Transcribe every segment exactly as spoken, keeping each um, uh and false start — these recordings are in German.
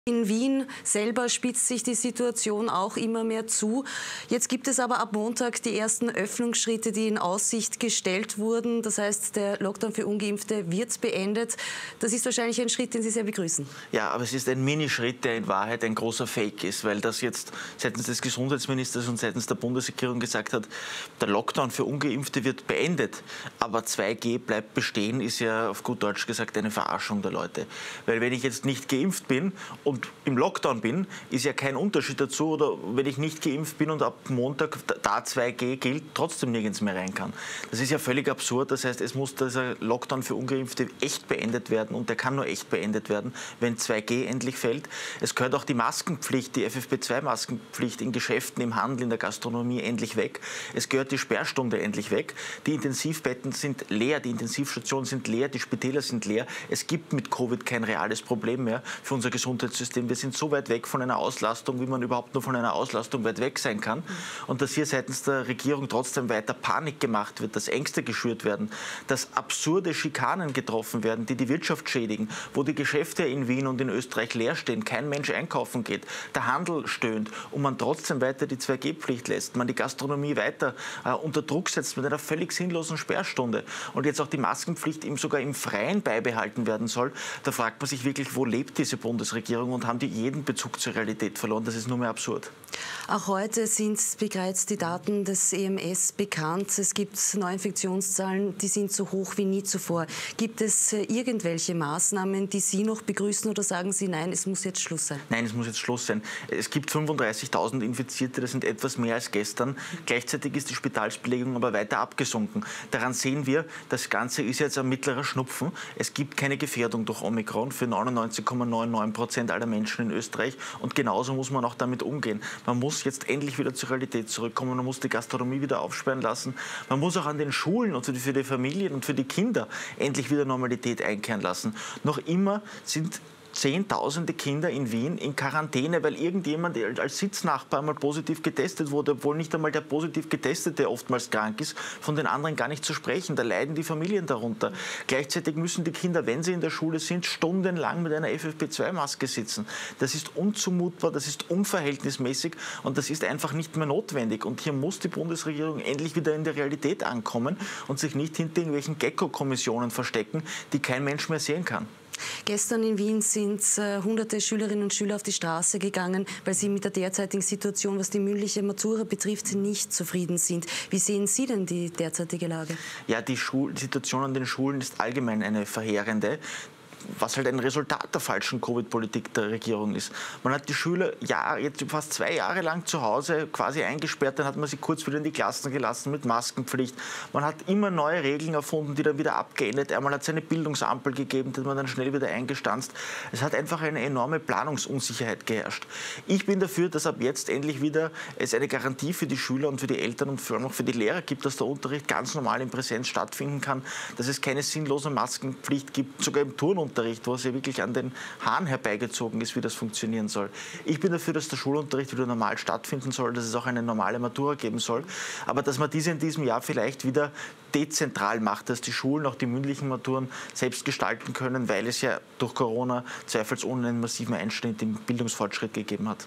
In Wien selber spitzt sich die Situation auch immer mehr zu. Jetzt gibt es aber ab Montag die ersten Öffnungsschritte, die in Aussicht gestellt wurden. Das heißt, der Lockdown für Ungeimpfte wird beendet. Das ist wahrscheinlich ein Schritt, den Sie sehr begrüßen. Ja, aber es ist ein Minischritt, der in Wahrheit ein großer Fake ist, weil das jetzt seitens des Gesundheitsministers und seitens der Bundesregierung gesagt hat, der Lockdown für Ungeimpfte wird beendet, aber zwei G bleibt bestehen, ist ja auf gut Deutsch gesagt eine Verarschung der Leute. Weil wenn ich jetzt nicht geimpft bin und im Lockdown bin, ist ja kein Unterschied dazu, oder wenn ich nicht geimpft bin und ab Montag da zwei G gilt, trotzdem nirgends mehr rein kann. Das ist ja völlig absurd. Das heißt, es muss dieser Lockdown für Ungeimpfte echt beendet werden, und der kann nur echt beendet werden, wenn zwei G endlich fällt. Es gehört auch die Maskenpflicht, die F F P zwei Maskenpflicht in Geschäften, im Handel, in der Gastronomie endlich weg. Es gehört die Sperrstunde endlich weg. Die Intensivbetten sind leer, die Intensivstationen sind leer, die Spitäler sind leer. Es gibt mit Covid kein reales Problem mehr für unser Gesundheitssystem. Wir sind so weit weg von einer Auslastung, wie man überhaupt nur von einer Auslastung weit weg sein kann. Und dass hier seitens der Regierung trotzdem weiter Panik gemacht wird, dass Ängste geschürt werden, dass absurde Schikanen getroffen werden, die die Wirtschaft schädigen, wo die Geschäfte in Wien und in Österreich leer stehen, kein Mensch einkaufen geht, der Handel stöhnt und man trotzdem weiter die zwei G Pflicht lässt, man die Gastronomie weiter äh, unter Druck setzt mit einer völlig sinnlosen Sperrstunde und jetzt auch die Maskenpflicht eben sogar im Freien beibehalten werden soll, da fragt man sich wirklich, wo lebt diese Bundesregierung, und haben die jeden Bezug zur Realität verloren. Das ist nur mehr absurd. Auch heute sind bereits die Daten des E M S bekannt. Es gibt Neuinfektionszahlen, die sind so hoch wie nie zuvor. Gibt es irgendwelche Maßnahmen, die Sie noch begrüßen, oder sagen Sie, nein, es muss jetzt Schluss sein? Nein, es muss jetzt Schluss sein. Es gibt fünfunddreißigtausend Infizierte, das sind etwas mehr als gestern. Gleichzeitig ist die Spitalsbelegung aber weiter abgesunken. Daran sehen wir, das Ganze ist jetzt ein mittlerer Schnupfen. Es gibt keine Gefährdung durch Omikron für neunundneunzig Komma neunundneunzig Prozent aller Menschen in Österreich, und genauso muss man auch damit umgehen. Man muss jetzt endlich wieder zur Realität zurückkommen, man muss die Gastronomie wieder aufsperren lassen, man muss auch an den Schulen und für die Familien und für die Kinder endlich wieder Normalität einkehren lassen. Noch immer sind Zehntausende Kinder in Wien in Quarantäne, weil irgendjemand als Sitznachbar mal positiv getestet wurde, obwohl nicht einmal der positiv Getestete oftmals krank ist, von den anderen gar nicht zu sprechen. Da leiden die Familien darunter. Gleichzeitig müssen die Kinder, wenn sie in der Schule sind, stundenlang mit einer F F P zwei Maske sitzen. Das ist unzumutbar, das ist unverhältnismäßig und das ist einfach nicht mehr notwendig. Und hier muss die Bundesregierung endlich wieder in der Realität ankommen und sich nicht hinter irgendwelchen Gecko-Kommissionen verstecken, die kein Mensch mehr sehen kann. Gestern in Wien sind äh, hunderte Schülerinnen und Schüler auf die Straße gegangen, weil sie mit der derzeitigen Situation, was die mündliche Matura betrifft, nicht zufrieden sind. Wie sehen Sie denn die derzeitige Lage? Ja, die Schul- Situation an den Schulen ist allgemein eine verheerende, was halt ein Resultat der falschen Covid-Politik der Regierung ist. Man hat die Schüler Jahr, jetzt fast zwei Jahre lang zu Hause quasi eingesperrt, dann hat man sie kurz wieder in die Klassen gelassen mit Maskenpflicht. Man hat immer neue Regeln erfunden, die dann wieder abgeändert. Einmal hat es eine Bildungsampel gegeben, die man dann schnell wieder eingestanzt. Es hat einfach eine enorme Planungsunsicherheit geherrscht. Ich bin dafür, dass ab jetzt endlich wieder es eine Garantie für die Schüler und für die Eltern und vor allem auch für die Lehrer gibt, dass der Unterricht ganz normal in Präsenz stattfinden kann, dass es keine sinnlose Maskenpflicht gibt, sogar im Turnunterricht, wo es ja wirklich an den Haaren herbeigezogen ist, wie das funktionieren soll. Ich bin dafür, dass der Schulunterricht wieder normal stattfinden soll, dass es auch eine normale Matura geben soll, aber dass man diese in diesem Jahr vielleicht wieder dezentral macht, dass die Schulen auch die mündlichen Maturen selbst gestalten können, weil es ja durch Corona zweifelsohne einen massiven Einschnitt im Bildungsfortschritt gegeben hat.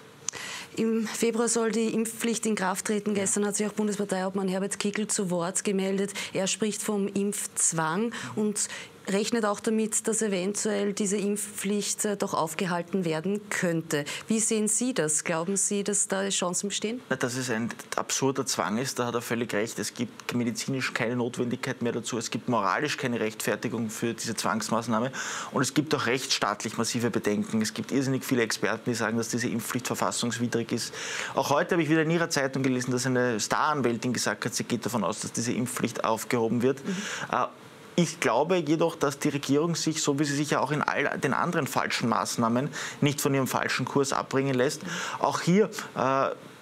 Im Februar soll die Impfpflicht in Kraft treten. Gestern hat sich auch Bundesparteiobmann Herbert Kickl zu Wort gemeldet. Er spricht vom Impfzwang und rechnet auch damit, dass eventuell diese Impfpflicht äh, doch aufgehalten werden könnte. Wie sehen Sie das? Glauben Sie, dass da Chancen bestehen? Dass es ein absurder Zwang ist, da hat er völlig recht. Es gibt medizinisch keine Notwendigkeit mehr dazu. Es gibt moralisch keine Rechtfertigung für diese Zwangsmaßnahme. Und es gibt auch rechtsstaatlich massive Bedenken. Es gibt irrsinnig viele Experten, die sagen, dass diese Impfpflicht verfassungswidrig ist. Auch heute habe ich wieder in Ihrer Zeitung gelesen, dass eine Staranwältin gesagt hat, sie geht davon aus, dass diese Impfpflicht aufgehoben wird. Mhm. Äh, Ich glaube jedoch, dass die Regierung sich, so wie sie sich ja auch in all den anderen falschen Maßnahmen, nicht von ihrem falschen Kurs abbringen lässt. Auch hier äh,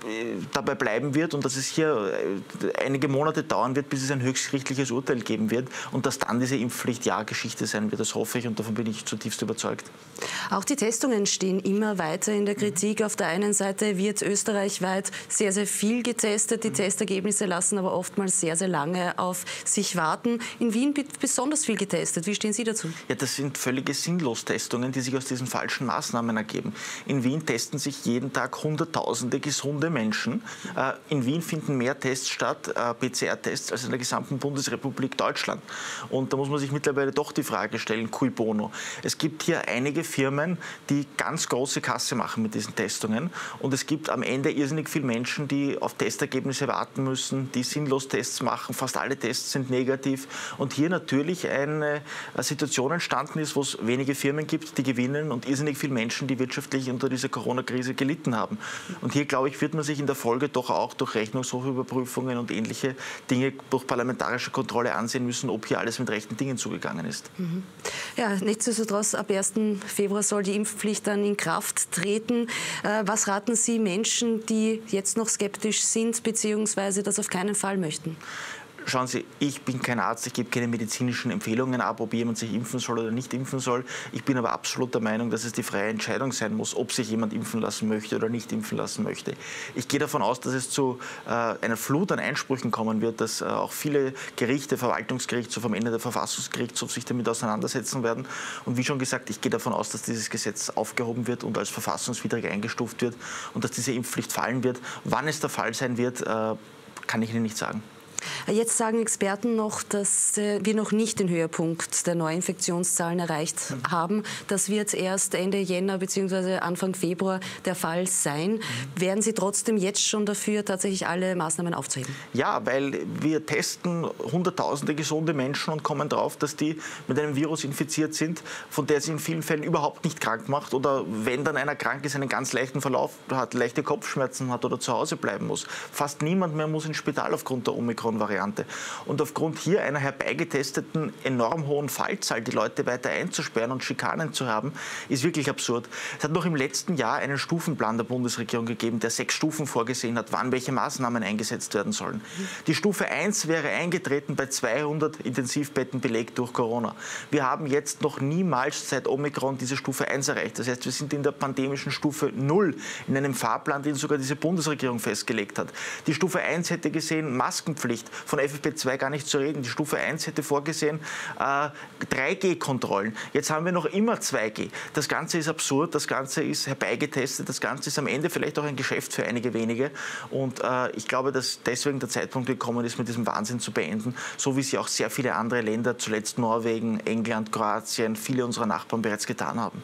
dabei bleiben wird und dass es hier einige Monate dauern wird, bis es ein höchstgerichtliches Urteil geben wird und dass dann diese Impfpflicht ja Geschichte sein wird. Das hoffe ich und davon bin ich zutiefst überzeugt. Auch die Testungen stehen immer weiter in der Kritik. Auf der einen Seite wird österreichweit sehr, sehr viel getestet. Die Testergebnisse lassen aber oftmals sehr, sehr lange auf sich warten. In Wien wird besonders viel getestet. Wie stehen Sie dazu? Ja, das sind völlige Sinnlostestungen, die sich aus diesen falschen Maßnahmen ergeben. In Wien testen sich jeden Tag Hunderttausende gesunde Menschen. In Wien finden mehr Tests statt, P C R-Tests, als in der gesamten Bundesrepublik Deutschland. Und da muss man sich mittlerweile doch die Frage stellen, cui bono. Es gibt hier einige Firmen, die ganz große Kasse machen mit diesen Testungen. Und es gibt am Ende irrsinnig viele Menschen, die auf Testergebnisse warten müssen, die sinnlos Tests machen. Fast alle Tests sind negativ. Und hier natürlich eine Situation entstanden ist, wo es wenige Firmen gibt, die gewinnen und irrsinnig viele Menschen, die wirtschaftlich unter dieser Corona-Krise gelitten haben. Und hier, glaube ich, wird man sich in der Folge doch auch durch Rechnungshofüberprüfungen und ähnliche Dinge durch parlamentarische Kontrolle ansehen müssen, ob hier alles mit rechten Dingen zugegangen ist. Mhm. Ja, nichtsdestotrotz, ab ersten Februar soll die Impfpflicht dann in Kraft treten. Was raten Sie Menschen, die jetzt noch skeptisch sind bzw. das auf keinen Fall möchten? Schauen Sie, ich bin kein Arzt, ich gebe keine medizinischen Empfehlungen ab, ob jemand sich impfen soll oder nicht impfen soll. Ich bin aber absolut der Meinung, dass es die freie Entscheidung sein muss, ob sich jemand impfen lassen möchte oder nicht impfen lassen möchte. Ich gehe davon aus, dass es zu äh, einer Flut an Einsprüchen kommen wird, dass äh, auch viele Gerichte, Verwaltungsgerichtshof, am Ende der Verfassungsgerichtshof sich damit auseinandersetzen werden. Und wie schon gesagt, ich gehe davon aus, dass dieses Gesetz aufgehoben wird und als verfassungswidrig eingestuft wird und dass diese Impfpflicht fallen wird. Wann es der Fall sein wird, äh, kann ich Ihnen nicht sagen. Jetzt sagen Experten noch, dass wir noch nicht den Höhepunkt der Neuinfektionszahlen erreicht haben. Das wird erst Ende Jänner bzw. Anfang Februar der Fall sein. Wären Sie trotzdem jetzt schon dafür, tatsächlich alle Maßnahmen aufzuheben? Ja, weil wir testen Hunderttausende gesunde Menschen und kommen darauf, dass die mit einem Virus infiziert sind, von der sie in vielen Fällen überhaupt nicht krank macht oder wenn dann einer krank ist, einen ganz leichten Verlauf hat, leichte Kopfschmerzen hat oder zu Hause bleiben muss. Fast niemand mehr muss ins Spital aufgrund der Omikron Variante. Und aufgrund hier einer herbeigetesteten enorm hohen Fallzahl die Leute weiter einzusperren und Schikanen zu haben, ist wirklich absurd. Es hat noch im letzten Jahr einen Stufenplan der Bundesregierung gegeben, der sechs Stufen vorgesehen hat, wann welche Maßnahmen eingesetzt werden sollen. Die Stufe eins wäre eingetreten bei zweihundert Intensivbetten belegt durch Corona. Wir haben jetzt noch niemals seit Omikron diese Stufe eins erreicht. Das heißt, wir sind in der pandemischen Stufe null, in einem Fahrplan, den sogar diese Bundesregierung festgelegt hat. Die Stufe eins hätte gesehen, Maskenpflicht, von F F P zwei gar nicht zu reden. Die Stufe eins hätte vorgesehen, äh, drei G Kontrollen. Jetzt haben wir noch immer zwei G. Das Ganze ist absurd, das Ganze ist herbeigetestet, das Ganze ist am Ende vielleicht auch ein Geschäft für einige wenige. Und äh, ich glaube, dass deswegen der Zeitpunkt gekommen ist, mit diesem Wahnsinn zu beenden, so wie sie auch sehr viele andere Länder, zuletzt Norwegen, England, Kroatien, viele unserer Nachbarn bereits getan haben.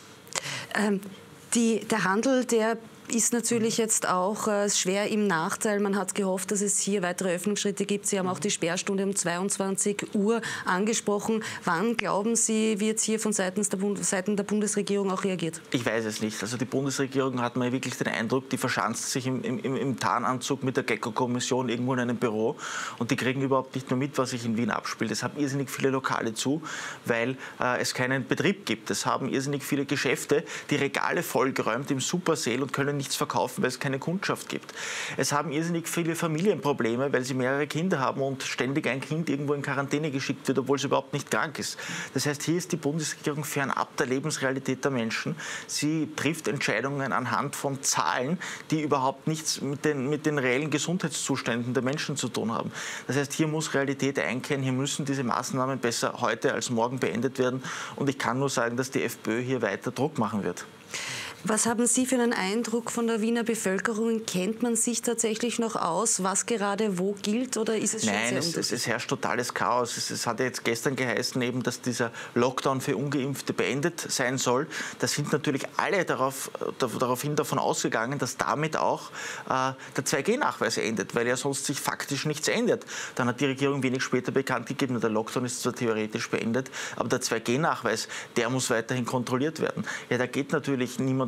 Ähm, die, der Handel, der ist natürlich jetzt auch äh, schwer im Nachteil. Man hat gehofft, dass es hier weitere Öffnungsschritte gibt. Sie haben auch die Sperrstunde um zweiundzwanzig Uhr angesprochen. Wann, glauben Sie, wird hier von Seiten der, Bund Seiten der Bundesregierung auch reagiert? Ich weiß es nicht. Also die Bundesregierung hat mir wirklich den Eindruck, die verschanzt sich im, im, im Tarnanzug mit der Gecko-Kommission irgendwo in einem Büro und die kriegen überhaupt nicht mehr mit, was sich in Wien abspielt. Es haben irrsinnig viele Lokale zu, weil äh, es keinen Betrieb gibt. Es haben irrsinnig viele Geschäfte, die Regale vollgeräumt im Supersale und können nichts verkaufen, weil es keine Kundschaft gibt. Es haben irrsinnig viele Familienprobleme, weil sie mehrere Kinder haben und ständig ein Kind irgendwo in Quarantäne geschickt wird, obwohl es überhaupt nicht krank ist. Das heißt, hier ist die Bundesregierung fernab der Lebensrealität der Menschen. Sie trifft Entscheidungen anhand von Zahlen, die überhaupt nichts mit den, mit den reellen Gesundheitszuständen der Menschen zu tun haben. Das heißt, hier muss Realität einkehren, hier müssen diese Maßnahmen besser heute als morgen beendet werden. Und ich kann nur sagen, dass die FPÖ hier weiter Druck machen wird. Was haben Sie für einen Eindruck von der Wiener Bevölkerung? Kennt man sich tatsächlich noch aus, was gerade wo gilt, oder ist es schon Nein, sehr es, es, es herrscht totales Chaos. Es, es hat ja jetzt gestern geheißen, eben, dass dieser Lockdown für Ungeimpfte beendet sein soll. Da sind natürlich alle darauf, daraufhin davon ausgegangen, dass damit auch äh, der zwei G Nachweis endet, weil ja sonst sich faktisch nichts ändert. Dann hat die Regierung wenig später bekannt gegeben, der Lockdown ist zwar theoretisch beendet, aber der zwei G Nachweis, der muss weiterhin kontrolliert werden. Ja, da geht natürlich niemand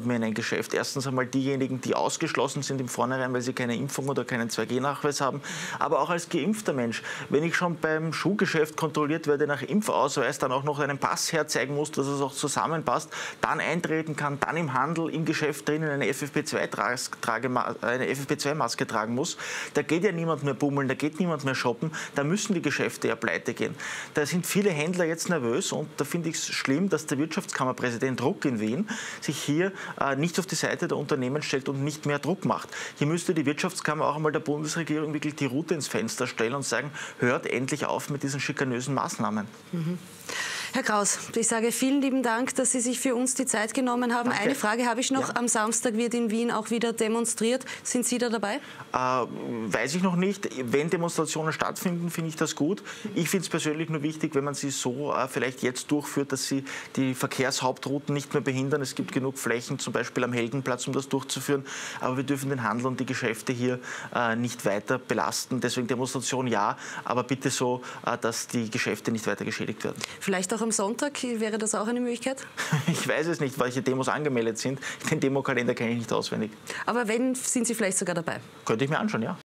niemand mehr in ein Geschäft. Erstens einmal diejenigen, die ausgeschlossen sind im Vornherein, weil sie keine Impfung oder keinen zwei G Nachweis haben. Aber auch als geimpfter Mensch, wenn ich schon beim Schuhgeschäft kontrolliert werde nach Impfausweis, dann auch noch einen Pass herzeigen muss, dass es auch zusammenpasst, dann eintreten kann, dann im Handel, im Geschäft drinnen eine F F P zwei Maske tragen muss, da geht ja niemand mehr bummeln, da geht niemand mehr shoppen, da müssen die Geschäfte ja pleite gehen. Da sind viele Händler jetzt nervös und da finde ich es schlimm, dass der Wirtschaftskammerpräsident Ruck in Wien sich hier äh, nicht auf die Seite der Unternehmen stellt und nicht mehr Druck macht. Hier müsste die Wirtschaftskammer auch einmal der Bundesregierung wirklich die Rute ins Fenster stellen und sagen, hört endlich auf mit diesen schikanösen Maßnahmen. Mhm. Herr Kraus, ich sage vielen lieben Dank, dass Sie sich für uns die Zeit genommen haben. Danke. Eine Frage habe ich noch. Ja. Am Samstag wird in Wien auch wieder demonstriert. Sind Sie da dabei? Äh, weiß ich noch nicht. Wenn Demonstrationen stattfinden, finde ich das gut. Ich finde es persönlich nur wichtig, wenn man sie so äh, vielleicht jetzt durchführt, dass sie die Verkehrshauptrouten nicht mehr behindern. Es gibt genug Flächen, zum Beispiel am Heldenplatz, um das durchzuführen. Aber wir dürfen den Handel und die Geschäfte hier äh, nicht weiter belasten. Deswegen Demonstration ja, aber bitte so, äh, dass die Geschäfte nicht weiter geschädigt werden. Vielleicht auch am Sonntag, wäre das auch eine Möglichkeit? Ich weiß es nicht, welche Demos angemeldet sind. Den Demokalender kenne ich nicht auswendig. Aber wenn, sind Sie vielleicht sogar dabei? Könnte ich mir anschauen, ja.